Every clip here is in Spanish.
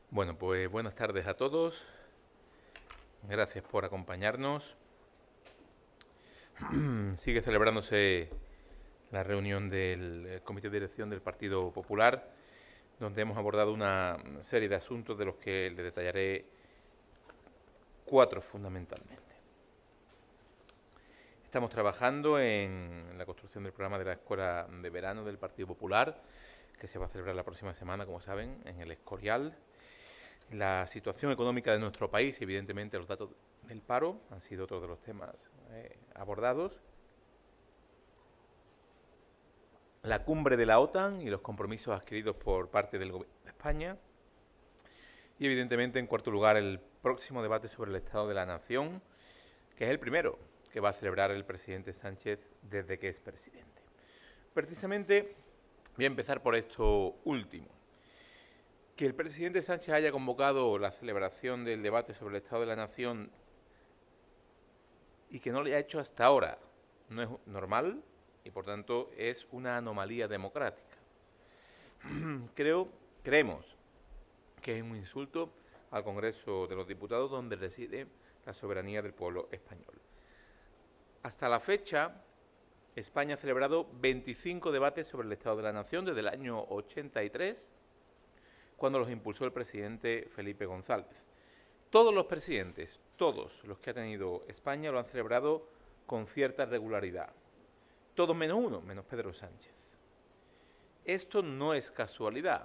Bueno, pues buenas tardes a todos. Gracias por acompañarnos. Sigue celebrándose la reunión del Comité de Dirección del Partido Popular, donde hemos abordado una serie de asuntos de los que le detallaré cuatro fundamentalmente. Estamos trabajando en la construcción del programa de la Escuela de Verano del Partido Popular, que se va a celebrar la próxima semana, como saben, en el Escorial. La situación económica de nuestro país y, evidentemente, los datos del paro han sido otro de los temas abordados. La cumbre de la OTAN y los compromisos adquiridos por parte del Gobierno de España. Y, evidentemente, en cuarto lugar, el próximo debate sobre el Estado de la Nación, que es el primero que va a celebrar el presidente Sánchez desde que es presidente. Precisamente voy a empezar por esto último. Que el presidente Sánchez haya convocado la celebración del debate sobre el Estado de la Nación y que no lo haya hecho hasta ahora no es normal y, por tanto, es una anomalía democrática. Creemos que es un insulto al Congreso de los Diputados, donde reside la soberanía del pueblo español. Hasta la fecha, España ha celebrado 25 debates sobre el Estado de la Nación desde el año 83, cuando los impulsó el presidente Felipe González. Todos los presidentes, todos los que ha tenido España, lo han celebrado con cierta regularidad. Todos menos uno, menos Pedro Sánchez. Esto no es casualidad.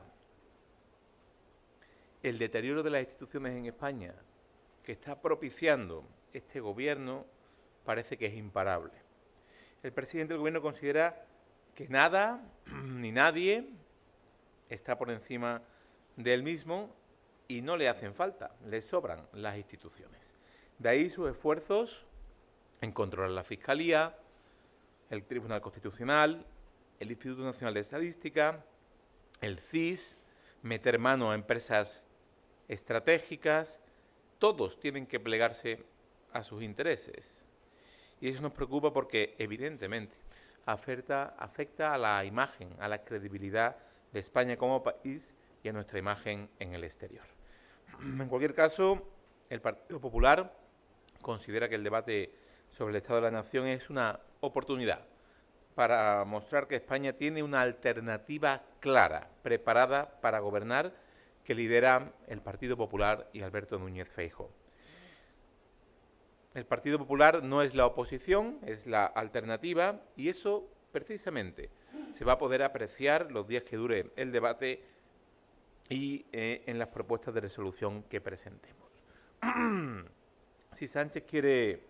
El deterioro de las instituciones en España que está propiciando este gobierno parece que es imparable. El presidente del gobierno considera que nada ni nadie está por encima del mismo y no le hacen falta, le sobran las instituciones. De ahí sus esfuerzos en controlar la Fiscalía, el Tribunal Constitucional, el Instituto Nacional de Estadística, el CIS, meter mano a empresas estratégicas. Todos tienen que plegarse a sus intereses. Y eso nos preocupa porque, evidentemente, afecta a la imagen, a la credibilidad de España como país y a nuestra imagen en el exterior. En cualquier caso, el Partido Popular considera que el debate sobre el Estado de la Nación es una oportunidad para mostrar que España tiene una alternativa clara, preparada para gobernar, que lidera el Partido Popular y Alberto Núñez Feijóo. El Partido Popular no es la oposición, es la alternativa, y eso precisamente se va a poder apreciar los días que dure el debate y en las propuestas de resolución que presentemos. Si Sánchez quiere,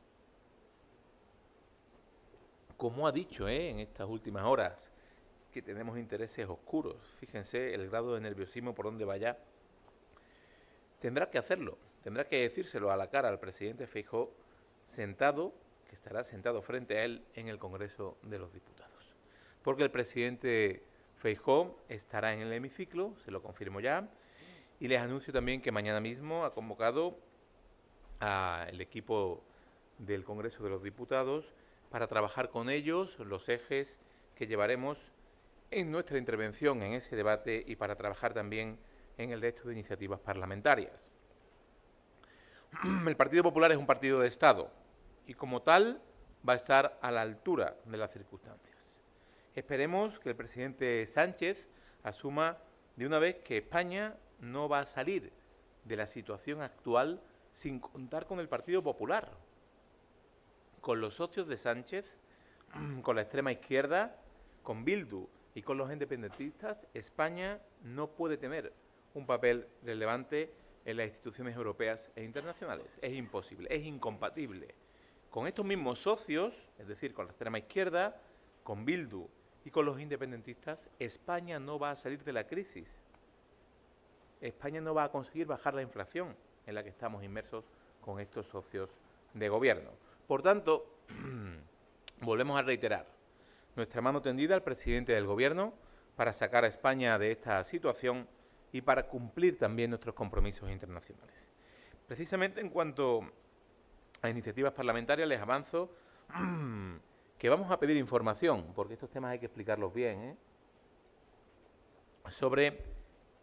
como ha dicho en estas últimas horas, que tenemos intereses oscuros, fíjense el grado de nerviosismo por donde vaya, tendrá que hacerlo, tendrá que decírselo a la cara al presidente Feijóo sentado, que estará sentado frente a él en el Congreso de los Diputados. Porque el presidente Feijóo estará en el hemiciclo, se lo confirmo ya, y les anuncio también que mañana mismo ha convocado al equipo del Congreso de los Diputados para trabajar con ellos los ejes que llevaremos en nuestra intervención en ese debate y para trabajar también en el resto de iniciativas parlamentarias. El Partido Popular es un partido de Estado y, como tal, va a estar a la altura de las circunstancias. Esperemos que el presidente Sánchez asuma de una vez que España no va a salir de la situación actual sin contar con el Partido Popular, con los socios de Sánchez, con la extrema izquierda, con Bildu y con los independentistas. España no puede tener un papel relevante en las instituciones europeas e internacionales. Es imposible, es incompatible. Con estos mismos socios, es decir, con la extrema izquierda, con Bildu y con los independentistas, España no va a salir de la crisis. España no va a conseguir bajar la inflación en la que estamos inmersos con estos socios de gobierno. Por tanto, volvemos a reiterar nuestra mano tendida al presidente del gobierno para sacar a España de esta situación y para cumplir también nuestros compromisos internacionales. Precisamente en cuanto a iniciativas parlamentarias, les avanzo que vamos a pedir información, porque estos temas hay que explicarlos bien, sobre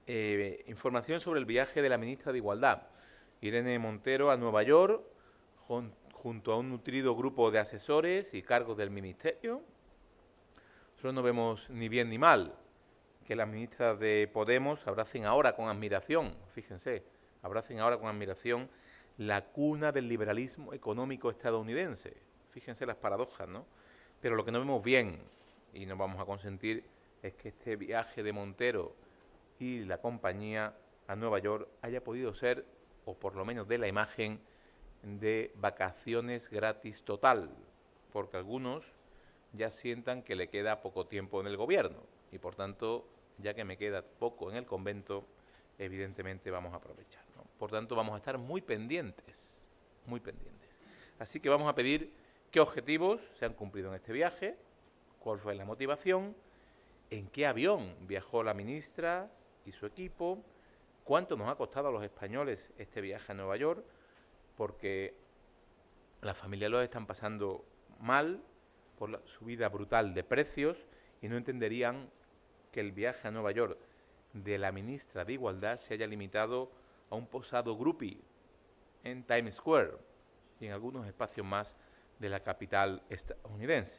información sobre el viaje de la ministra de Igualdad, Irene Montero, a Nueva York, junto a un nutrido grupo de asesores y cargos del ministerio. Nosotros no vemos ni bien ni mal que las ministras de Podemos abracen ahora con admiración, fíjense, abracen ahora con admiración la cuna del liberalismo económico estadounidense. Fíjense las paradojas, ¿no? Pero lo que no vemos bien, y no vamos a consentir, es que este viaje de Montero y la compañía a Nueva York haya podido ser, o por lo menos de la imagen, de vacaciones gratis total, porque algunos ya sientan que le queda poco tiempo en el gobierno y por tanto, ya que me queda poco en el convento, evidentemente vamos a aprovechar, ¿no? Por tanto, vamos a estar muy pendientes, muy pendientes. Así que vamos a pedir qué objetivos se han cumplido en este viaje, cuál fue la motivación, en qué avión viajó la ministra y su equipo, cuánto nos ha costado a los españoles este viaje a Nueva York, porque las familias lo están pasando mal por la subida brutal de precios y no entenderían que el viaje a Nueva York de la ministra de Igualdad se haya limitado a un posado groupie en Times Square y en algunos espacios más de la capital estadounidense.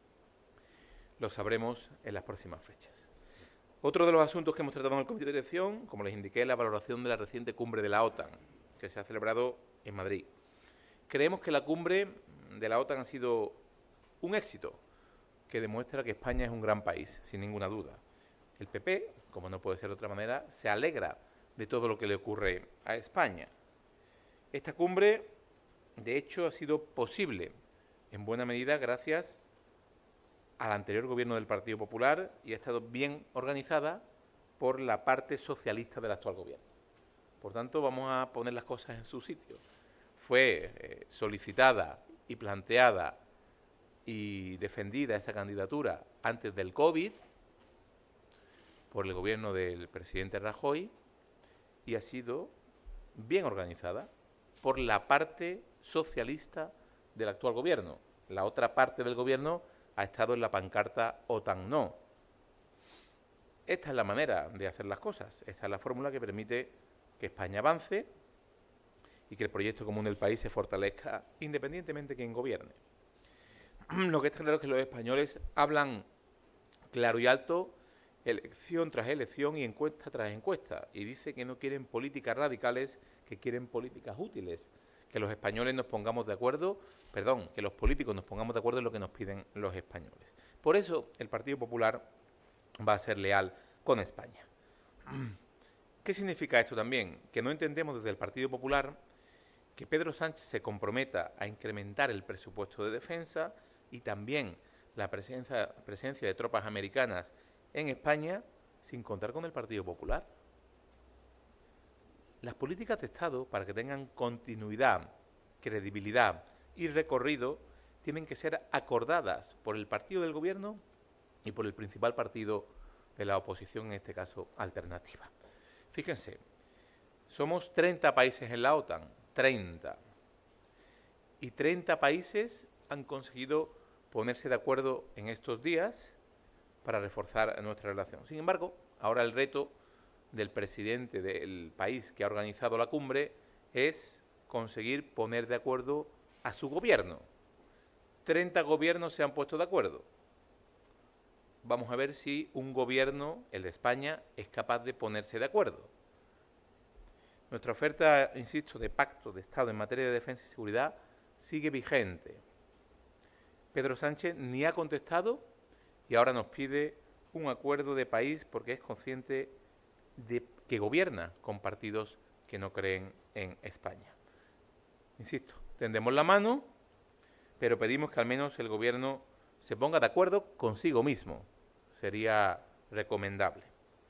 Lo sabremos en las próximas fechas. Otro de los asuntos que hemos tratado en el comité de dirección, como les indiqué, es la valoración de la reciente cumbre de la OTAN, que se ha celebrado en Madrid. Creemos que la cumbre de la OTAN ha sido un éxito que demuestra que España es un gran país, sin ninguna duda. El PP, como no puede ser de otra manera, se alegra de todo lo que le ocurre a España. Esta cumbre, de hecho, ha sido posible en buena medida gracias al anterior gobierno del Partido Popular y ha estado bien organizada por la parte socialista del actual gobierno. Por tanto, vamos a poner las cosas en su sitio. Fue solicitada y planteada y defendida esa candidatura antes del COVID por el gobierno del presidente Rajoy y ha sido bien organizada por la parte socialista del actual gobierno. La otra parte del gobierno ha estado en la pancarta OTAN no. Esta es la manera de hacer las cosas. Esta es la fórmula que permite que España avance y que el proyecto común del país se fortalezca independientemente de quién gobierne. Lo que está claro es que los españoles hablan claro y alto, elección tras elección y encuesta tras encuesta, y dice que no quieren políticas radicales, que quieren políticas útiles, que los españoles nos pongamos de acuerdo, que los políticos nos pongamos de acuerdo en lo que nos piden los españoles. Por eso el Partido Popular va a ser leal con España. ¿Qué significa esto también? Que no entendemos desde el Partido Popular que Pedro Sánchez se comprometa a incrementar el presupuesto de defensa y también la presencia de tropas americanas en España sin contar con el Partido Popular. Las políticas de Estado, para que tengan continuidad, credibilidad y recorrido, tienen que ser acordadas por el partido del gobierno y por el principal partido de la oposición, en este caso alternativa. Fíjense, somos 30 países en la OTAN, 30. Y 30 países han conseguido ponerse de acuerdo en estos días para reforzar nuestra relación. Sin embargo, ahora el reto del presidente del país que ha organizado la cumbre es conseguir poner de acuerdo a su gobierno. 30 gobiernos se han puesto de acuerdo. Vamos a ver si un gobierno, el de España, es capaz de ponerse de acuerdo. Nuestra oferta, insisto, de pacto de Estado en materia de defensa y seguridad sigue vigente. Pedro Sánchez ni ha contestado y ahora nos pide un acuerdo de país porque es consciente de que gobierna con partidos que no creen en España. Insisto, tendemos la mano, pero pedimos que al menos el gobierno se ponga de acuerdo consigo mismo. Sería recomendable.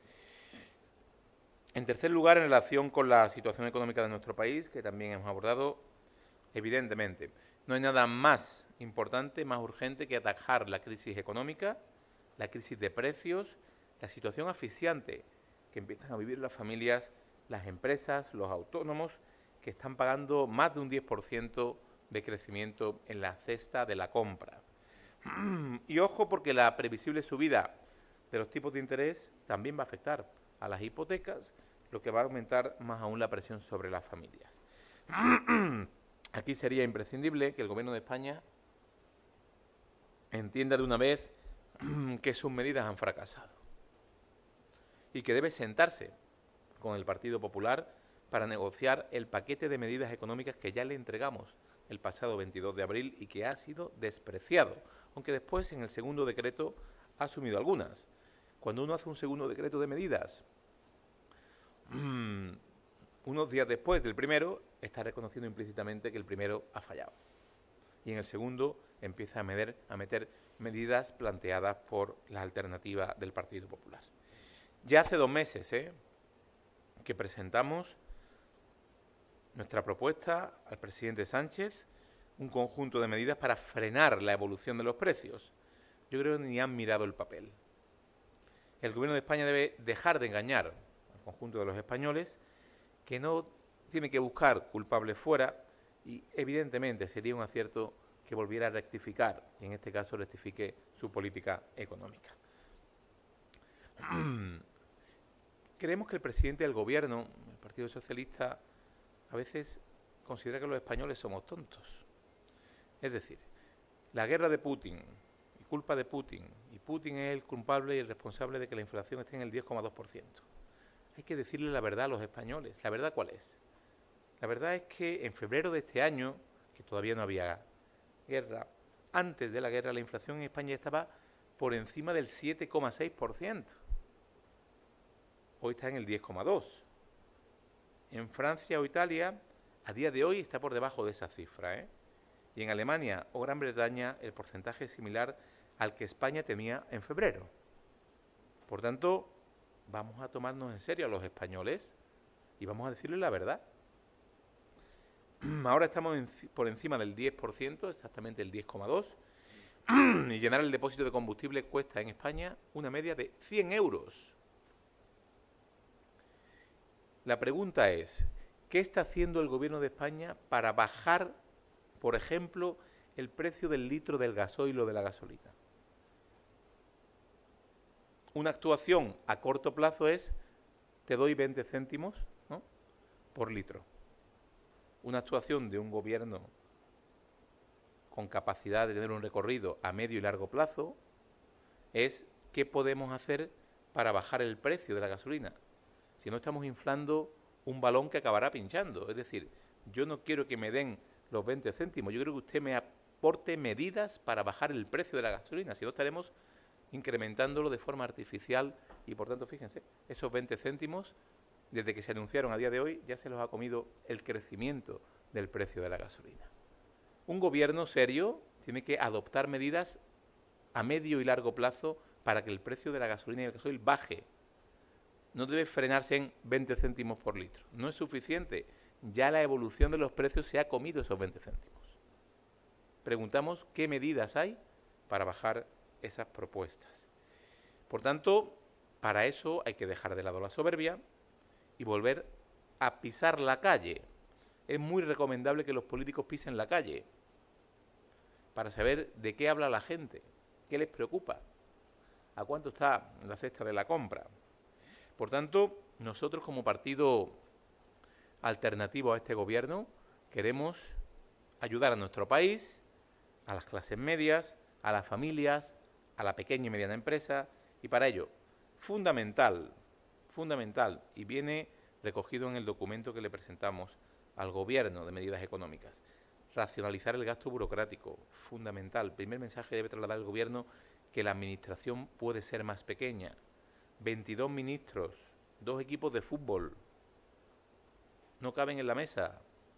En tercer lugar, en relación con la situación económica de nuestro país, que también hemos abordado, evidentemente, no hay nada más importante, más urgente que atajar la crisis económica, la crisis de precios, la situación asfixiante que empiezan a vivir las familias, las empresas, los autónomos, que están pagando más de un 10% de crecimiento en la cesta de la compra. Y ojo, porque la previsible subida de los tipos de interés también va a afectar a las hipotecas, lo que va a aumentar más aún la presión sobre las familias. Aquí sería imprescindible que el Gobierno de España entienda de una vez que sus medidas han fracasado y que debe sentarse con el Partido Popular para negociar el paquete de medidas económicas que ya le entregamos el pasado 22 de abril y que ha sido despreciado, aunque después en el segundo decreto ha asumido algunas. Cuando uno hace un segundo decreto de medidas, unos días después del primero, está reconociendo implícitamente que el primero ha fallado. Y en el segundo empieza a meter medidas planteadas por la alternativa del Partido Popular. Ya hace 2 meses que presentamos nuestra propuesta al presidente Sánchez, un conjunto de medidas para frenar la evolución de los precios. Yo creo que ni han mirado el papel. El Gobierno de España debe dejar de engañar al conjunto de los españoles, que no tiene que buscar culpables fuera y evidentemente sería un acierto que volviera a rectificar, y en este caso rectifique su política económica. Creemos que el presidente del Gobierno, el Partido Socialista, a veces considera que los españoles somos tontos. Es decir, la guerra de Putin, y culpa de Putin, y Putin es el culpable y el responsable de que la inflación esté en el 10,2%. Hay que decirle la verdad a los españoles. ¿La verdad cuál es? La verdad es que en febrero de este año, que todavía no había guerra, antes de la guerra la inflación en España estaba por encima del 7,6%. Hoy está en el 10,2%. En Francia o Italia, a día de hoy está por debajo de esa cifra, Y en Alemania o Gran Bretaña el porcentaje es similar al que España tenía en febrero. Por tanto, vamos a tomarnos en serio a los españoles y vamos a decirles la verdad. Ahora estamos por encima del 10%, exactamente el 10,2%, y llenar el depósito de combustible cuesta en España una media de 100 euros. La pregunta es, ¿qué está haciendo el Gobierno de España para bajar, por ejemplo, el precio del litro del gasoil o de la gasolina? Una actuación a corto plazo es, te doy 20 céntimos, ¿no?, por litro. Una actuación de un gobierno con capacidad de tener un recorrido a medio y largo plazo es, ¿qué podemos hacer para bajar el precio de la gasolina? Si no, estamos inflando un balón que acabará pinchando. Es decir, yo no quiero que me den los 20 céntimos, yo quiero que usted me aporte medidas para bajar el precio de la gasolina, si no estaremos incrementándolo de forma artificial y, por tanto, fíjense, esos 20 céntimos, desde que se anunciaron a día de hoy, ya se los ha comido el crecimiento del precio de la gasolina. Un gobierno serio tiene que adoptar medidas a medio y largo plazo para que el precio de la gasolina y el gasoil baje. No debe frenarse en 20 céntimos por litro. No es suficiente. Ya la evolución de los precios se ha comido esos 20 céntimos. Preguntamos qué medidas hay para bajar esas propuestas. Por tanto, para eso hay que dejar de lado la soberbia y volver a pisar la calle. Es muy recomendable que los políticos pisen la calle para saber de qué habla la gente, qué les preocupa, a cuánto está la cesta de la compra. Por tanto, nosotros como partido alternativo a este gobierno queremos ayudar a nuestro país, a las clases medias, a las familias, a la pequeña y mediana empresa, y para ello, fundamental, y viene recogido en el documento que le presentamos al Gobierno de medidas económicas, racionalizar el gasto burocrático, fundamental. El primer mensaje debe trasladar el Gobierno que la Administración puede ser más pequeña. 22 ministros, 2 equipos de fútbol, no caben en la mesa.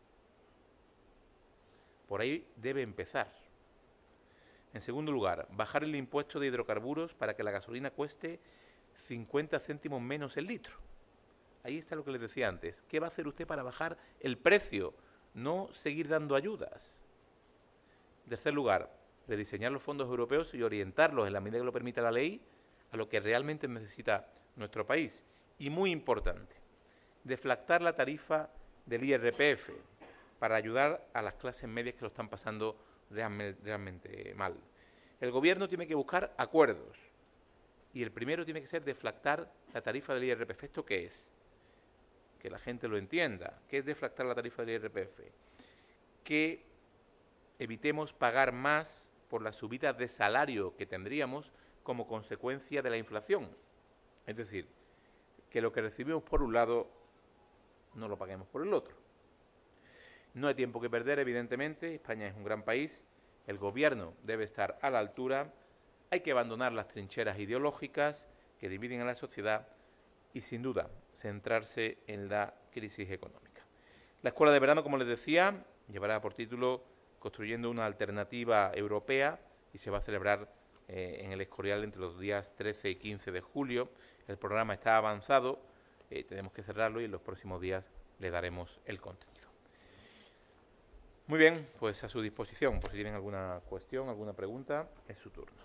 Por ahí debe empezar. En segundo lugar, bajar el impuesto de hidrocarburos para que la gasolina cueste 50 céntimos menos el litro. Ahí está lo que les decía antes. ¿Qué va a hacer usted para bajar el precio? No seguir dando ayudas. En tercer lugar, rediseñar los fondos europeos y orientarlos, en la medida que lo permita la ley, a lo que realmente necesita nuestro país. Y muy importante, deflactar la tarifa del IRPF para ayudar a las clases medias que lo están pasando realmente mal. El Gobierno tiene que buscar acuerdos Y el primero tiene que ser deflactar la tarifa del IRPF. ¿Esto qué es? Que la gente lo entienda. ¿Qué es deflactar la tarifa del IRPF? Que evitemos pagar más por la subida de salario que tendríamos como consecuencia de la inflación. Es decir, que lo que recibimos por un lado no lo paguemos por el otro. No hay tiempo que perder, evidentemente. España es un gran país. El gobierno debe estar a la altura. Hay que abandonar las trincheras ideológicas que dividen a la sociedad y, sin duda, centrarse en la crisis económica. La escuela de verano, como les decía, llevará por título Construyendo una alternativa europea y se va a celebrar en el Escorial entre los días 13 y 15 de julio. El programa está avanzado, tenemos que cerrarlo y en los próximos días le daremos el contenido. Muy bien, pues a su disposición, por si tienen alguna cuestión, alguna pregunta, es su turno.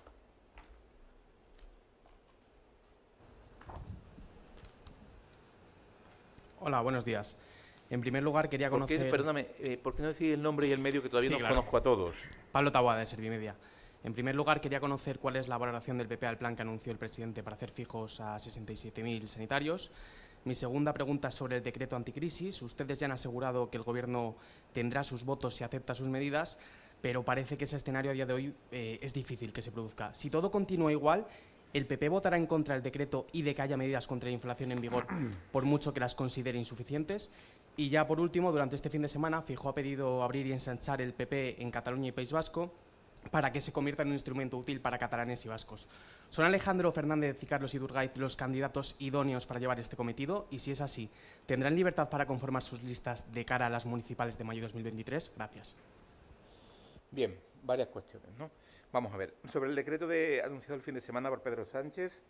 Hola, buenos días. En primer lugar, quería conocer... Perdóname, ¿por qué no decís el nombre y el medio que todavía no claro. conozco a todos? Pablo Taboada, de Servimedia. En primer lugar, quería conocer cuál es la valoración del PP al plan que anunció el presidente para hacer fijos a 67.000 sanitarios. Mi segunda pregunta es sobre el decreto anticrisis. Ustedes ya han asegurado que el Gobierno tendrá sus votos si acepta sus medidas, pero parece que ese escenario a día de hoy es difícil que se produzca. Si todo continúa igual, ¿el PP votará en contra del decreto y de que haya medidas contra la inflación en vigor, por mucho que las considere insuficientes? Y ya por último, durante este fin de semana, Feijóo ha pedido abrir y ensanchar el PP en Cataluña y País Vasco para que se convierta en un instrumento útil para catalanes y vascos. ¿Son Alejandro Fernández y Carlos Iturgaiz los candidatos idóneos para llevar este cometido? Y si es así, ¿tendrán libertad para conformar sus listas de cara a las municipales de mayo de 2023? Gracias. Bien, varias cuestiones, ¿no? Vamos a ver. Sobre el decreto anunciado el fin de semana por Pedro Sánchez,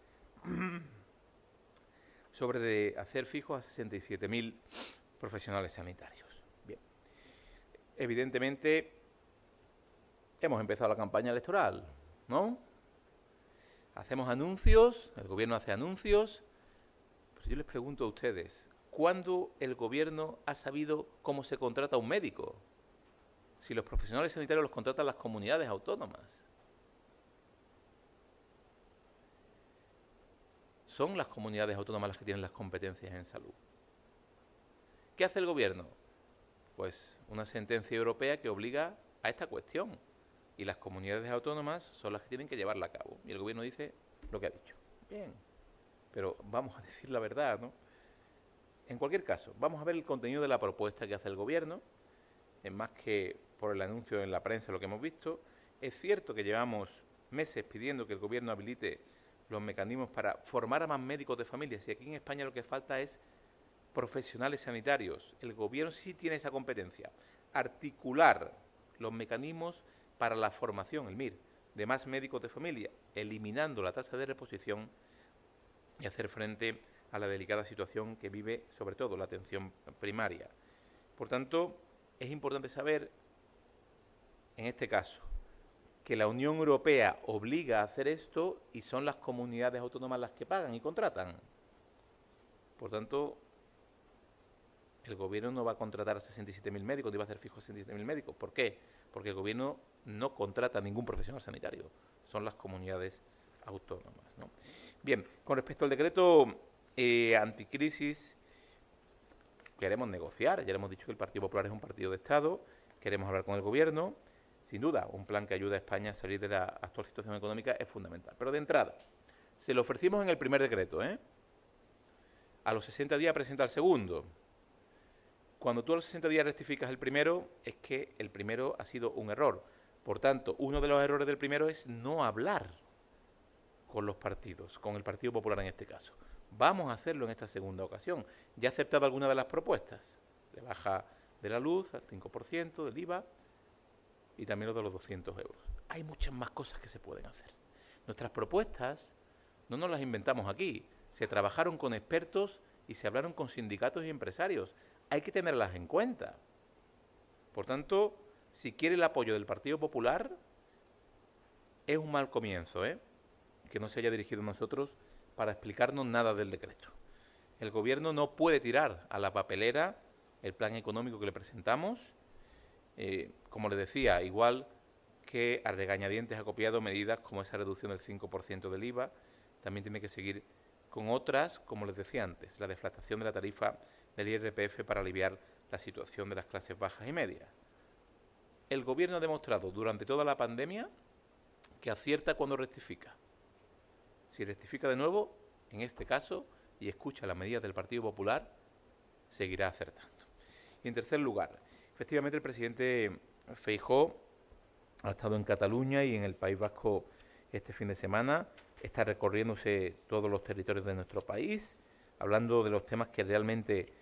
sobre de hacer fijos a 67.000 profesionales sanitarios. Bien. Evidentemente, hemos empezado la campaña electoral, ¿no? Hacemos anuncios, el gobierno hace anuncios. Pues yo les pregunto a ustedes, ¿cuándo el gobierno ha sabido cómo se contrata un médico? Si los profesionales sanitarios los contratan las comunidades autónomas. Son las comunidades autónomas las que tienen las competencias en salud. ¿Qué hace el gobierno? Pues una sentencia europea que obliga a esta cuestión. Y las comunidades autónomas son las que tienen que llevarla a cabo. Y el gobierno dice lo que ha dicho. Bien, pero vamos a decir la verdad, ¿no? En cualquier caso, vamos a ver el contenido de la propuesta que hace el gobierno. Es más que por el anuncio en la prensa lo que hemos visto. Es cierto que llevamos meses pidiendo que el gobierno habilite los mecanismos para formar a más médicos de familia. Si aquí en España lo que falta es profesionales sanitarios. El gobierno sí tiene esa competencia. Articular los mecanismos para la formación, el MIR, de más médicos de familia, eliminando la tasa de reposición y hacer frente a la delicada situación que vive, sobre todo, la atención primaria. Por tanto, es importante saber, en este caso, que la Unión Europea obliga a hacer esto y son las comunidades autónomas las que pagan y contratan. Por tanto, el gobierno no va a contratar a 67.000 médicos, ni va a hacer fijos a 67.000 médicos. ¿Por qué? Porque el gobierno no contrata a ningún profesional sanitario. Son las comunidades autónomas, ¿no? Bien, con respecto al decreto anticrisis, queremos negociar. Ya le hemos dicho que el Partido Popular es un partido de Estado. Queremos hablar con el gobierno. Sin duda, un plan que ayude a España a salir de la actual situación económica es fundamental. Pero de entrada, se lo ofrecimos en el primer decreto, ¿eh? A los 60 días presenta el segundo. Cuando tú a los 60 días rectificas el primero, es que el primero ha sido un error. Por tanto, uno de los errores del primero es no hablar con los partidos, con el Partido Popular en este caso. Vamos a hacerlo en esta segunda ocasión. Ya he aceptado alguna de las propuestas. De baja de la luz al 5% del IVA y también lo de los 200 euros. Hay muchas más cosas que se pueden hacer. Nuestras propuestas no nos las inventamos aquí. Se trabajaron con expertos y se hablaron con sindicatos y empresarios. Hay que tenerlas en cuenta. Por tanto, si quiere el apoyo del Partido Popular, es un mal comienzo, ¿eh? Que no se haya dirigido a nosotros para explicarnos nada del decreto. El gobierno no puede tirar a la papelera el plan económico que le presentamos. Como le decía, igual que a regañadientes ha copiado medidas como esa reducción del 5% del IVA, también tiene que seguir con otras, como les decía antes, la deflactación de la tarifa del IRPF para aliviar la situación de las clases bajas y medias. El Gobierno ha demostrado durante toda la pandemia que acierta cuando rectifica. Si rectifica de nuevo, en este caso, y escucha las medidas del Partido Popular, seguirá acertando. Y en tercer lugar, efectivamente el presidente Feijóo ha estado en Cataluña y en el País Vasco este fin de semana, está recorriéndose todos los territorios de nuestro país, hablando de los temas que realmente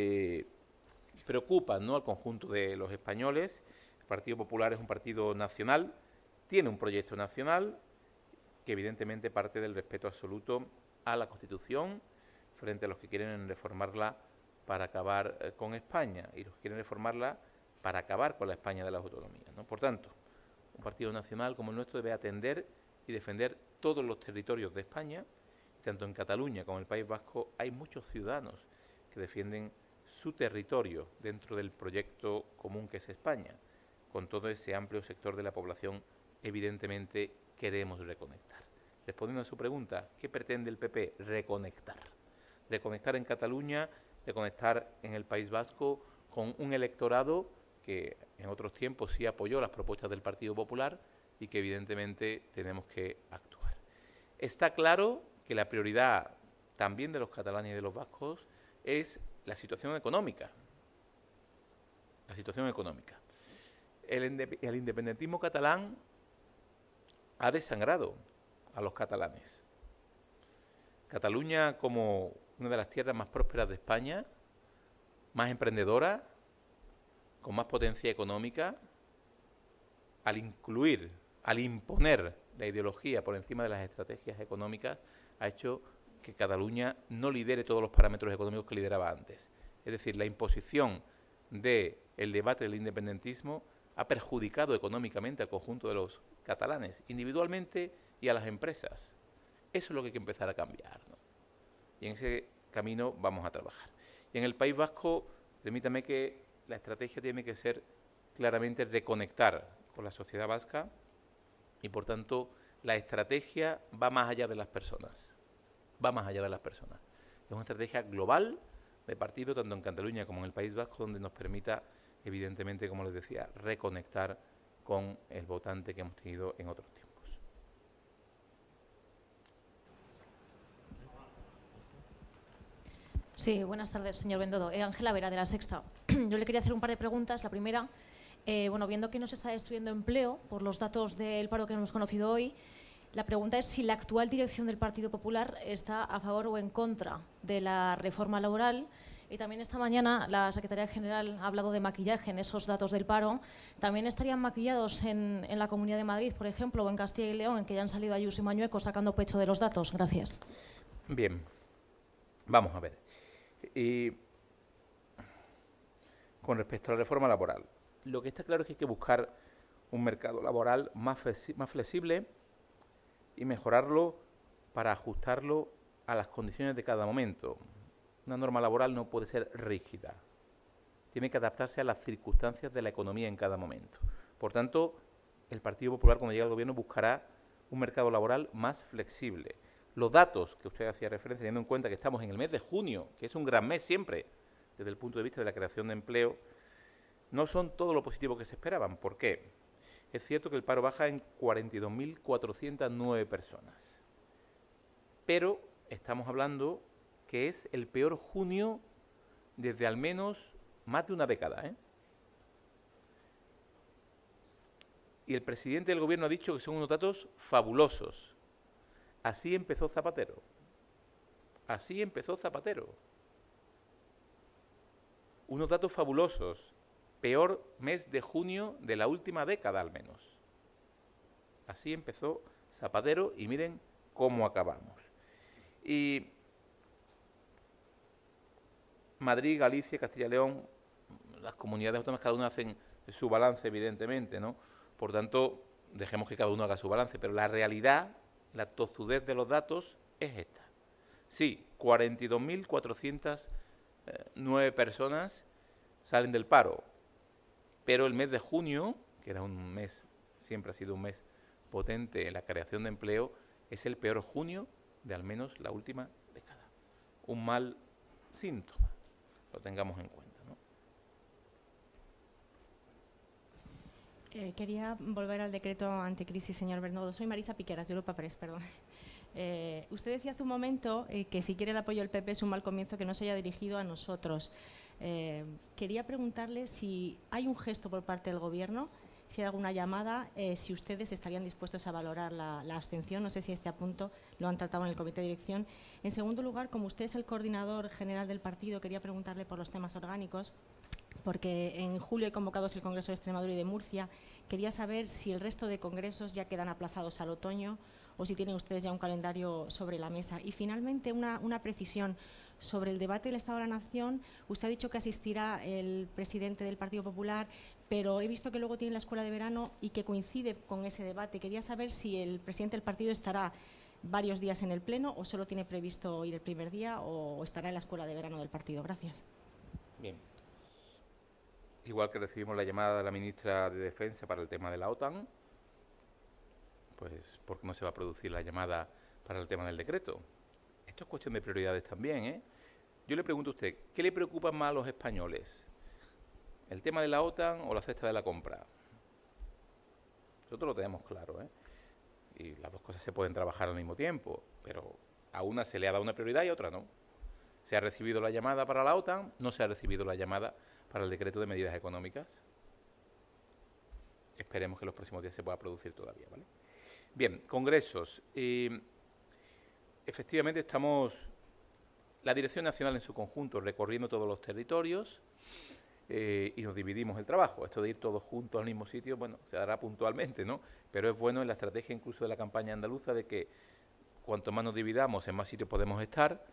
preocupan, ¿no?, al conjunto de los españoles. El Partido Popular es un partido nacional, tiene un proyecto nacional que evidentemente parte del respeto absoluto a la Constitución frente a los que quieren reformarla para acabar con España y los que quieren reformarla para acabar con la España de las autonomías, ¿no? Por tanto, un partido nacional como el nuestro debe atender y defender todos los territorios de España. Tanto en Cataluña como en el País Vasco hay muchos ciudadanos que defienden su territorio dentro del proyecto común que es España. Con todo ese amplio sector de la población, evidentemente queremos reconectar. Respondiendo a su pregunta, ¿qué pretende el PP? Reconectar. Reconectar en Cataluña, reconectar en el País Vasco con un electorado que en otros tiempos sí apoyó las propuestas del Partido Popular y que evidentemente tenemos que actuar. Está claro que la prioridad también de los catalanes y de los vascos es la situación económica. La situación económica. El independentismo catalán ha desangrado a los catalanes. Cataluña, como una de las tierras más prósperas de España, más emprendedora, con más potencia económica, al imponer la ideología por encima de las estrategias económicas, ha hecho que Cataluña no lidere todos los parámetros económicos que lideraba antes. Es decir, la imposición del debate del independentismo ha perjudicado económicamente al conjunto de los catalanes, individualmente y a las empresas. Eso es lo que hay que empezar a cambiar, ¿no? Y en ese camino vamos a trabajar. Y en el País Vasco, permítame que la estrategia tiene que ser claramente reconectar con la sociedad vasca y, por tanto, la estrategia va más allá de las personas. Va más allá de las personas. Es una estrategia global de partido, tanto en Cataluña como en el País Vasco, donde nos permita, evidentemente, como les decía, reconectar con el votante que hemos tenido en otros tiempos. Sí, buenas tardes, señor Bendodo. Ángela Vera, de La Sexta. Yo le quería hacer un par de preguntas. La primera, viendo que nos está destruyendo empleo por los datos del paro que hemos conocido hoy, la pregunta es si la actual dirección del Partido Popular está a favor o en contra de la reforma laboral. Y también esta mañana la Secretaría General ha hablado de maquillaje en esos datos del paro. ¿También estarían maquillados en la Comunidad de Madrid, por ejemplo, o en Castilla y León, en que ya han salido Ayuso y Mañueco sacando pecho de los datos? Gracias. Bien, vamos a ver. Y con respecto a la reforma laboral, lo que está claro es que hay que buscar un mercado laboral más flexible y mejorarlo para ajustarlo a las condiciones de cada momento. Una norma laboral no puede ser rígida. Tiene que adaptarse a las circunstancias de la economía en cada momento. Por tanto, el Partido Popular, cuando llegue al gobierno, buscará un mercado laboral más flexible. Los datos que usted hacía referencia, teniendo en cuenta que estamos en el mes de junio, que es un gran mes siempre, desde el punto de vista de la creación de empleo, no son todo lo positivo que se esperaban. ¿Por qué? Es cierto que el paro baja en 42.409 personas, pero estamos hablando que es el peor junio desde al menos más de una década, ¿eh? Y el presidente del gobierno ha dicho que son unos datos fabulosos. Así empezó Zapatero. Así empezó Zapatero. Unos datos fabulosos. Peor mes de junio de la última década, al menos. Así empezó Zapatero y miren cómo acabamos. Y Madrid, Galicia, Castilla y León, las comunidades autónomas, cada una hacen su balance, evidentemente, ¿no? Por tanto, dejemos que cada uno haga su balance, pero la realidad, la tozudez de los datos es esta. Sí, 42.409 personas salen del paro, pero el mes de junio, que era un mes, siempre ha sido un mes potente en la creación de empleo, es el peor junio de al menos la última década. Un mal síntoma, lo tengamos en cuenta, ¿no? Quería volver al decreto anticrisis, señor Bendodo. Soy Marisa Piqueras, de Europa Press, perdón. Usted decía hace un momento que si quiere el apoyo del PP es un mal comienzo que no se haya dirigido a nosotros. Quería preguntarle si hay un gesto por parte del Gobierno, si hay alguna llamada, si ustedes estarían dispuestos a valorar la abstención. No sé si este punto lo han tratado en el comité de dirección. En segundo lugar, como usted es el coordinador general del partido, quería preguntarle por los temas orgánicos, porque en julio hay convocados el Congreso de Extremadura y de Murcia. Quería saber si el resto de congresos ya quedan aplazados al otoño o si tienen ustedes ya un calendario sobre la mesa. Y finalmente, una precisión sobre el debate del Estado de la Nación. Usted ha dicho que asistirá el presidente del Partido Popular, pero he visto que luego tiene la escuela de verano y que coincide con ese debate. Quería saber si el presidente del partido estará varios días en el Pleno o solo tiene previsto ir el primer día o estará en la escuela de verano del partido. Gracias. Bien. Igual que recibimos la llamada de la ministra de Defensa para el tema de la OTAN, pues ¿por qué no se va a producir la llamada para el tema del decreto? Esto es cuestión de prioridades también, ¿eh? Yo le pregunto a usted, ¿qué le preocupa más a los españoles? ¿El tema de la OTAN o la cesta de la compra? Nosotros lo tenemos claro, ¿eh? Y las dos cosas se pueden trabajar al mismo tiempo, pero a una se le ha dado una prioridad y a otra no. ¿Se ha recibido la llamada para la OTAN? No se ha recibido la llamada para el decreto de medidas económicas. Esperemos que en los próximos días se pueda producir todavía, ¿vale? Bien, congresos. Efectivamente estamos, la Dirección Nacional en su conjunto, recorriendo todos los territorios y nos dividimos el trabajo. Esto de ir todos juntos al mismo sitio, bueno, se dará puntualmente, ¿no? Pero es bueno en la estrategia incluso de la campaña andaluza de que cuanto más nos dividamos, en más sitios podemos estar.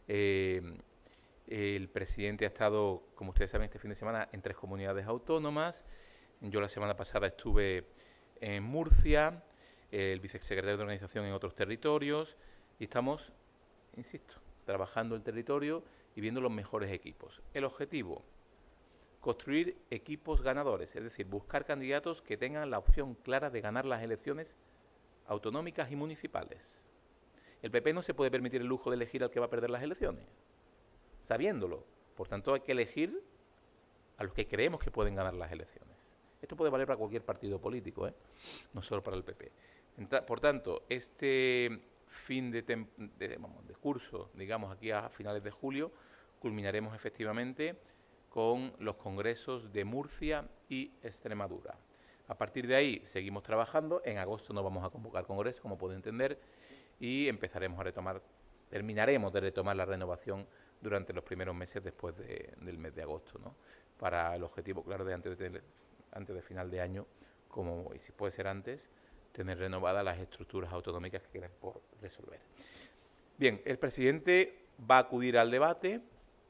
El presidente ha estado, como ustedes saben, este fin de semana en 3 comunidades autónomas. Yo la semana pasada estuve en Murcia, el vicesecretario de Organización en otros territorios, y estamos, insisto, trabajando el territorio y viendo los mejores equipos. El objetivo, construir equipos ganadores, es decir, buscar candidatos que tengan la opción clara de ganar las elecciones autonómicas y municipales. El PP no se puede permitir el lujo de elegir al que va a perder las elecciones, sabiéndolo. Por tanto, hay que elegir a los que creemos que pueden ganar las elecciones. Esto puede valer para cualquier partido político, no solo para el PP. Por tanto, este fin de curso, digamos, aquí a finales de julio, culminaremos efectivamente con los congresos de Murcia y Extremadura. A partir de ahí seguimos trabajando. En agosto no vamos a convocar congresos, como puede entender, y empezaremos a retomar, terminaremos de retomar la renovación durante los primeros meses después del mes de agosto, ¿no? Para el objetivo, claro, de antes de final de año, como y si puede ser antes, tener renovadas las estructuras autonómicas que quedan por resolver. Bien, el presidente va a acudir al debate,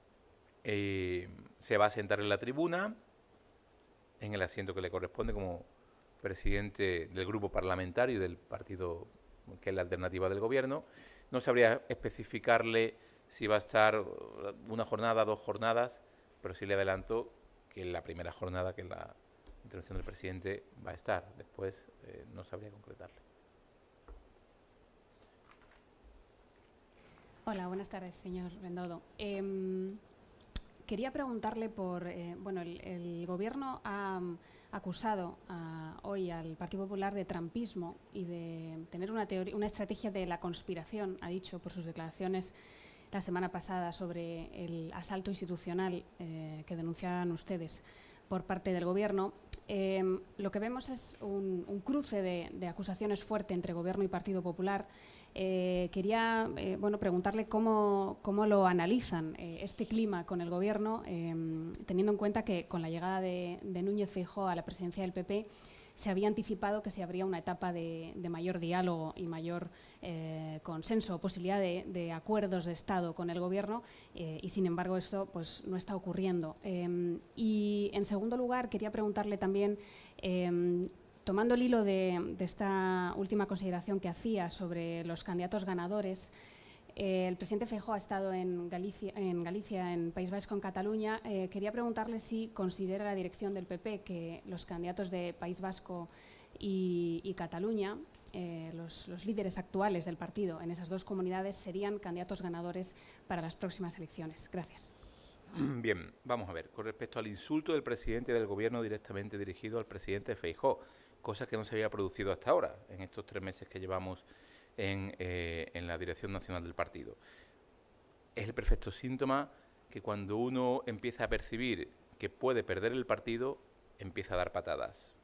se va a sentar en la tribuna, en el asiento que le corresponde como presidente del grupo parlamentario del partido que es la alternativa del gobierno. No sabría especificarle si va a estar una jornada, 2 jornadas, pero sí le adelanto que en la primera jornada, que es la intervención del presidente, va a estar. Después no sabría concretarle. Hola, buenas tardes, señor Bendodo. Quería preguntarle por... bueno, el Gobierno ha acusado hoy al Partido Popular de trampismo y de tener una estrategia de la conspiración, ha dicho por sus declaraciones la semana pasada sobre el asalto institucional que denunciaban ustedes por parte del Gobierno. Lo que vemos es un cruce de acusaciones fuerte entre Gobierno y Partido Popular. Quería preguntarle cómo lo analizan este clima con el Gobierno, teniendo en cuenta que con la llegada de Núñez Feijóo a la presidencia del PP se había anticipado que se abría una etapa de mayor diálogo y mayor consenso, posibilidad de acuerdos de Estado con el Gobierno, y sin embargo esto pues no está ocurriendo. Y en segundo lugar quería preguntarle también, tomando el hilo de esta última consideración que hacía sobre los candidatos ganadores, el presidente Feijóo ha estado en Galicia, en País Vasco, en Cataluña. Quería preguntarle si considera la dirección del PP que los candidatos de País Vasco y Cataluña, los líderes actuales del partido en esas dos comunidades serían candidatos ganadores para las próximas elecciones. Gracias. Bien, vamos a ver. Con respecto al insulto del presidente del Gobierno directamente dirigido al presidente Feijóo, cosa que no se había producido hasta ahora, en estos 3 meses que llevamos en la dirección nacional del partido. Es el perfecto síntoma que cuando uno empieza a percibir que puede perder el partido, empieza a dar patadas.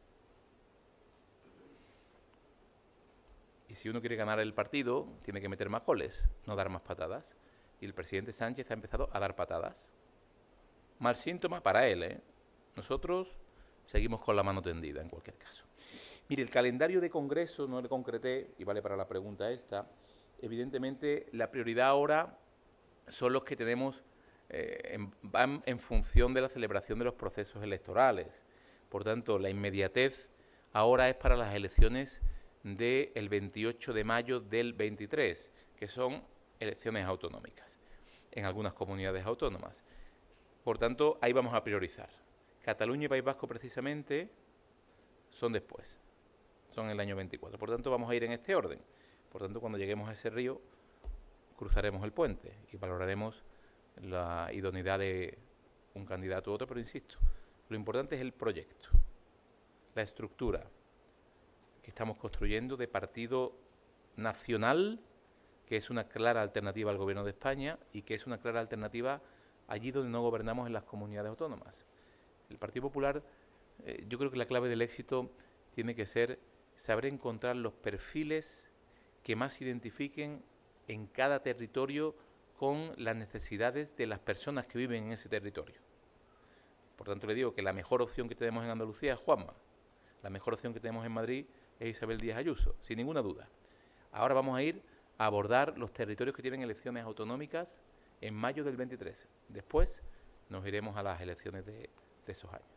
Y si uno quiere ganar el partido, tiene que meter más goles, no dar más patadas. Y el presidente Sánchez ha empezado a dar patadas. Mal síntoma para él, ¿eh? Nosotros seguimos con la mano tendida, en cualquier caso. Mire, el calendario de congreso, no le concreté, y vale para la pregunta esta, evidentemente la prioridad ahora son los que tenemos, van en función de la celebración de los procesos electorales. Por tanto, la inmediatez ahora es para las elecciones del 28 de mayo del 23, que son elecciones autonómicas, en algunas comunidades autónomas. Por tanto, ahí vamos a priorizar. Cataluña y País Vasco, precisamente, son después, son el año 24. Por tanto, vamos a ir en este orden. Por tanto, cuando lleguemos a ese río, cruzaremos el puente y valoraremos la idoneidad de un candidato u otro, pero insisto, lo importante es el proyecto, la estructura que estamos construyendo de partido nacional, que es una clara alternativa al Gobierno de España y que es una clara alternativa allí donde no gobernamos en las comunidades autónomas. El Partido Popular, yo creo que la clave del éxito tiene que ser saber encontrar los perfiles que más identifiquen en cada territorio con las necesidades de las personas que viven en ese territorio. Por tanto, le digo que la mejor opción que tenemos en Andalucía es Juanma. La mejor opción que tenemos en Madrid es Isabel Díaz Ayuso, sin ninguna duda. Ahora vamos a ir a abordar los territorios que tienen elecciones autonómicas en mayo del 23. Después nos iremos a las elecciones de esos años.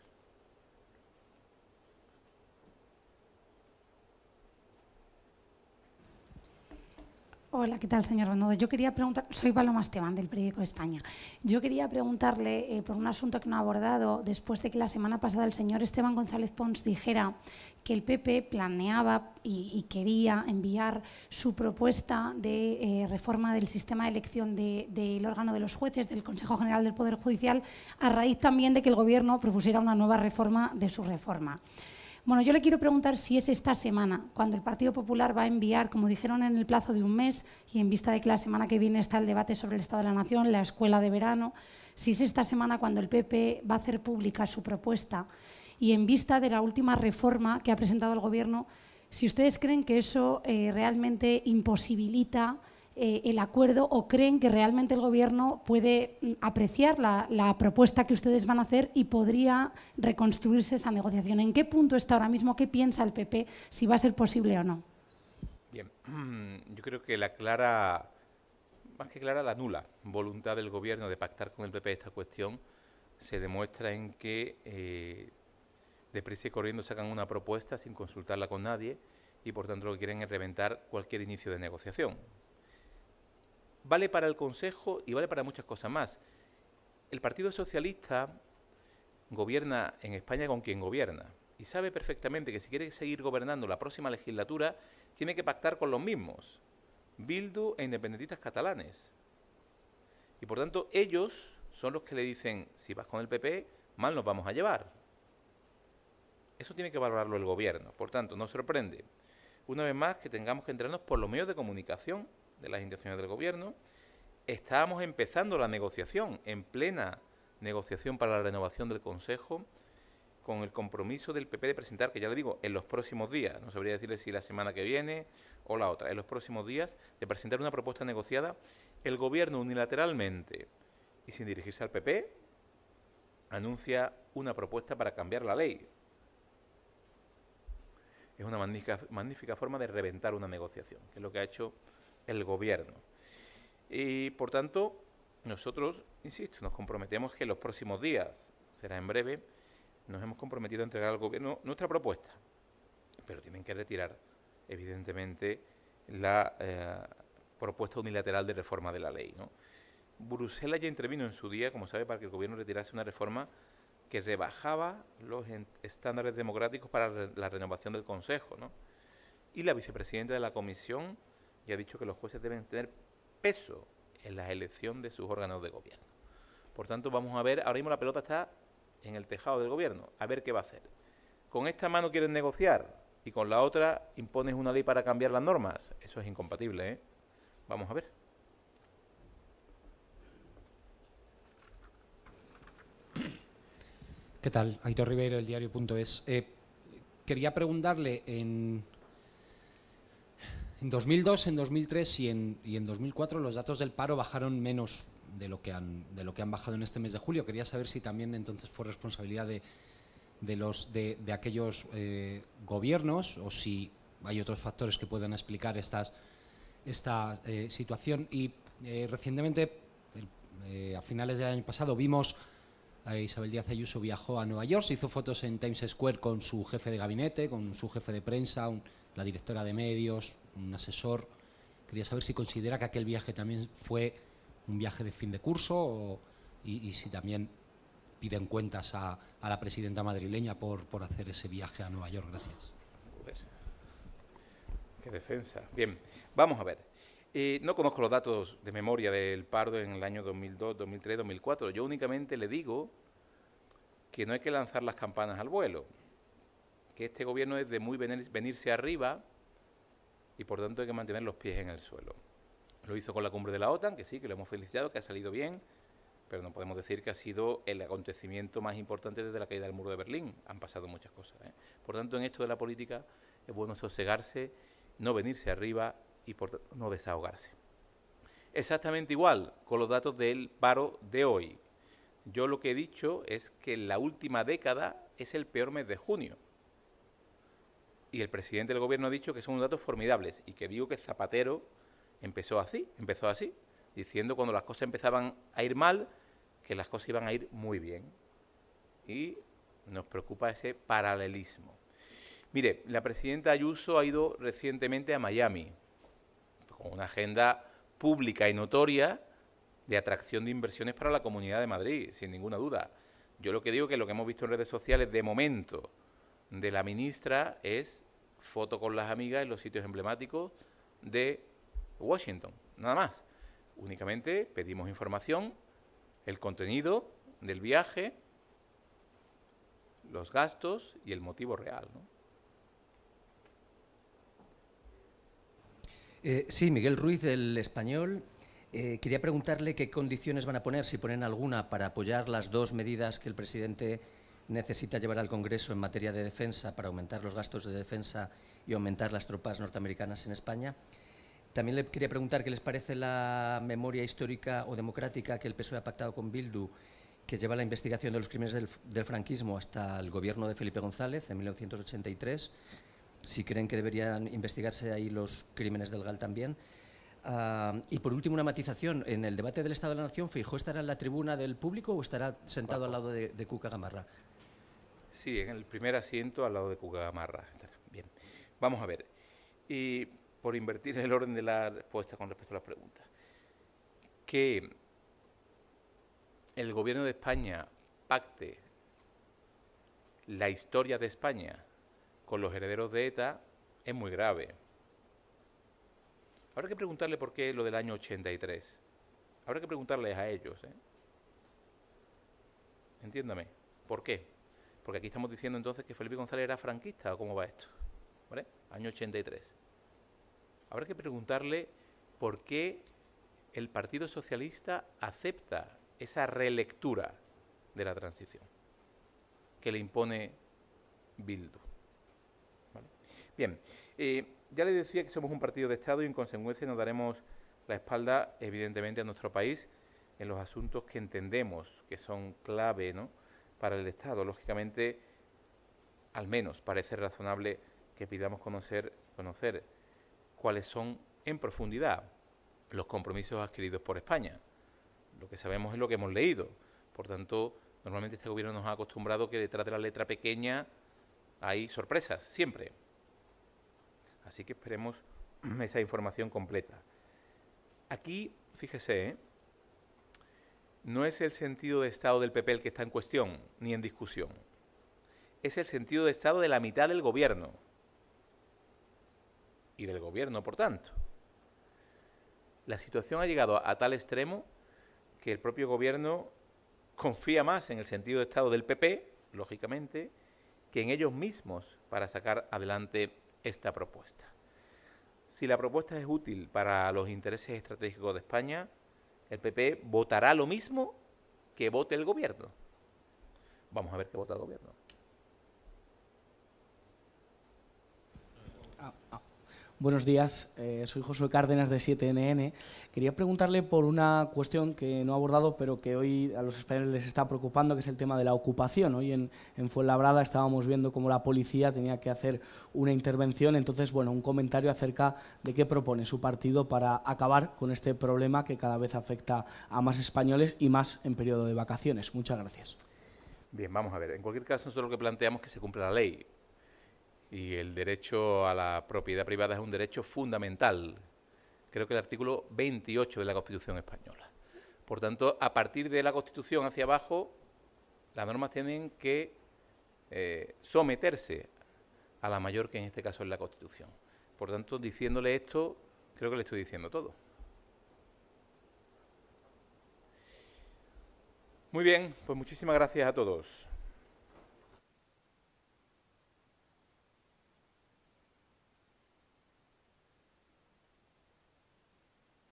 Hola, ¿qué tal, señor Bendodo? Yo quería preguntar, soy Paloma Esteban, del Periódico de España. Yo quería preguntarle por un asunto que no ha abordado, después de que la semana pasada el señor Esteban González Pons dijera que el PP planeaba y quería enviar su propuesta de reforma del sistema de elección del órgano de los jueces, del Consejo General del Poder Judicial, a raíz también de que el Gobierno propusiera una nueva reforma de su reforma. Bueno, yo le quiero preguntar si es esta semana, cuando el Partido Popular va a enviar, como dijeron, en el plazo de un mes, y en vista de que la semana que viene está el debate sobre el Estado de la Nación, la escuela de verano, si es esta semana cuando el PP va a hacer pública su propuesta, y en vista de la última reforma que ha presentado el Gobierno, si ustedes creen que eso realmente imposibilita el acuerdo o creen que realmente el Gobierno puede apreciar la propuesta que ustedes van a hacer y podría reconstruirse esa negociación. ¿En qué punto está ahora mismo? ¿Qué piensa el PP? Si va a ser posible o no. Bien, yo creo que la clara, más que clara, la nula voluntad del Gobierno de pactar con el PP esta cuestión se demuestra en que deprisa y corriendo sacan una propuesta sin consultarla con nadie y por tanto lo que quieren es reventar cualquier inicio de negociación. Vale para el Consejo y vale para muchas cosas más. El Partido Socialista gobierna en España con quien gobierna y sabe perfectamente que si quiere seguir gobernando la próxima legislatura tiene que pactar con los mismos, Bildu e independentistas catalanes. Y por tanto ellos son los que le dicen, si vas con el PP, mal nos vamos a llevar. Eso tiene que valorarlo el Gobierno. Por tanto, nos sorprende una vez más que tengamos que entrarnos por los medios de comunicación de las intenciones del Gobierno. Estábamos empezando la negociación, en plena negociación para la renovación del Consejo, con el compromiso del PP de presentar, que ya le digo, en los próximos días, no sabría decirle si la semana que viene o la otra, en los próximos días, de presentar una propuesta negociada. El Gobierno unilateralmente y sin dirigirse al PP anuncia una propuesta para cambiar la ley. Es una magnífica forma de reventar una negociación, que es lo que ha hecho el Gobierno. Y, por tanto, nosotros, insisto, nos comprometemos que en los próximos días, será en breve, nos hemos comprometido a entregar al Gobierno nuestra propuesta. Pero tienen que retirar, evidentemente, la propuesta unilateral de reforma de la ley, ¿no? Bruselas ya intervino en su día, como sabe, para que el Gobierno retirase una reforma que rebajaba los estándares democráticos para la renovación del Consejo, ¿no? Y la vicepresidenta de la Comisión ya ha dicho que los jueces deben tener peso en la elección de sus órganos de gobierno. Por tanto, vamos a ver, ahora mismo la pelota está en el tejado del gobierno, a ver qué va a hacer. Con esta mano quieren negociar y con la otra impones una ley para cambiar las normas. Eso es incompatible, ¿eh? Vamos a ver. ¿Qué tal? Aitor Ribeiro, el diario.es. Quería preguntarle, en 2002, en 2003 y en 2004 los datos del paro bajaron menos de lo que han bajado en este mes de julio. Quería saber si también entonces fue responsabilidad de aquellos gobiernos o si hay otros factores que puedan explicar esta situación. Y recientemente, a finales del año pasado, vimos a Isabel Díaz Ayuso viajó a Nueva York, se hizo fotos en Times Square con su jefe de gabinete, con su jefe de prensa, la directora de medios, un asesor. Quería saber si considera que aquel viaje también fue un viaje de fin de curso y si también piden cuentas a la presidenta madrileña por hacer ese viaje a Nueva York. Gracias. Pues, qué defensa. Bien, vamos a ver. No conozco los datos de memoria del paro en el año 2002, 2003, 2004. Yo únicamente le digo que no hay que lanzar las campanas al vuelo, que este gobierno es de muy venirse arriba y por tanto hay que mantener los pies en el suelo. Lo hizo con la cumbre de la OTAN, que sí, que lo hemos felicitado, que ha salido bien, pero no podemos decir que ha sido el acontecimiento más importante desde la caída del muro de Berlín. Han pasado muchas cosas, ¿eh? Por tanto, en esto de la política es bueno sosegarse, no venirse arriba y por no desahogarse. Exactamente igual con los datos del paro de hoy. Yo lo que he dicho es que la última década es el peor mes de junio. Y el presidente del gobierno ha dicho que son unos datos formidables y que digo que Zapatero empezó así, diciendo cuando las cosas empezaban a ir mal, que las cosas iban a ir muy bien. Y nos preocupa ese paralelismo. Mire, la presidenta Ayuso ha ido recientemente a Miami, con una agenda pública y notoria de atracción de inversiones para la Comunidad de Madrid, sin ninguna duda. Yo lo que digo que lo que hemos visto en redes sociales de momento de la ministra es foto con las amigas en los sitios emblemáticos de Washington, nada más. Únicamente pedimos información, el contenido del viaje, los gastos y el motivo real, ¿no? Sí, Miguel Ruiz, del Español. Quería preguntarle qué condiciones van a poner, si ponen alguna, para apoyar las dos medidas que el presidente necesita llevar al Congreso en materia de defensa para aumentar los gastos de defensa y aumentar las tropas norteamericanas en España. También le quería preguntar qué les parece la memoria histórica o democrática que el PSOE ha pactado con Bildu, que lleva la investigación de los crímenes del franquismo hasta el gobierno de Felipe González en 1983. Si creen que deberían investigarse ahí los crímenes del GAL también. Y por último, una matización. En el debate del Estado de la Nación, ¿Feijóo estará en la tribuna del público o estará sentado al lado de Cuca Gamarra? Sí, en el primer asiento al lado de Cuca Gamarra. Bien, vamos a ver. Y por invertir el orden de la respuesta con respecto a las preguntas. Que el Gobierno de España pacte la historia de España con los herederos de ETA es muy grave. Habrá que preguntarle por qué lo del año 83. Habrá que preguntarles a ellos, ¿eh? Entiéndame, ¿por qué? Porque aquí estamos diciendo entonces que Felipe González era franquista, ¿o cómo va esto? ¿Vale? Año 83. Habrá que preguntarle por qué el Partido Socialista acepta esa relectura de la transición que le impone Bildu. ¿Vale? Bien, ya le decía que somos un partido de Estado y en consecuencia nos daremos la espalda, evidentemente, a nuestro país en los asuntos que entendemos que son clave, ¿no?, para el Estado. Lógicamente, al menos parece razonable que pidamos conocer cuáles son en profundidad los compromisos adquiridos por España. Lo que sabemos es lo que hemos leído. Por tanto, normalmente este gobierno nos ha acostumbrado que detrás de la letra pequeña hay sorpresas, siempre. Así que esperemos esa información completa. Aquí, fíjese, no es el sentido de Estado del PP el que está en cuestión, ni en discusión. Es el sentido de Estado de la mitad del Gobierno. Y del Gobierno, por tanto. La situación ha llegado a tal extremo que el propio Gobierno confía más en el sentido de Estado del PP, lógicamente, que en ellos mismos para sacar adelante esta propuesta. Si la propuesta es útil para los intereses estratégicos de España, el PP votará lo mismo que vote el Gobierno. Vamos a ver qué vota el Gobierno. Buenos días, soy Josué Cárdenas de 7NN. Quería preguntarle por una cuestión que no ha abordado, pero que hoy a los españoles les está preocupando, que es el tema de la ocupación. Hoy en Fuenlabrada estábamos viendo cómo la policía tenía que hacer una intervención. Entonces, bueno, un comentario acerca de qué propone su partido para acabar con este problema que cada vez afecta a más españoles y más en periodo de vacaciones. Muchas gracias. Bien, vamos a ver. En cualquier caso, nosotros lo que planteamos es que se cumpla la ley. Y el derecho a la propiedad privada es un derecho fundamental. Creo que el artículo 28 de la Constitución española. Por tanto, a partir de la Constitución hacia abajo, las normas tienen que someterse a la mayor, que en este caso es la Constitución. Por tanto, diciéndole esto, creo que le estoy diciendo todo. Muy bien, pues muchísimas gracias a todos.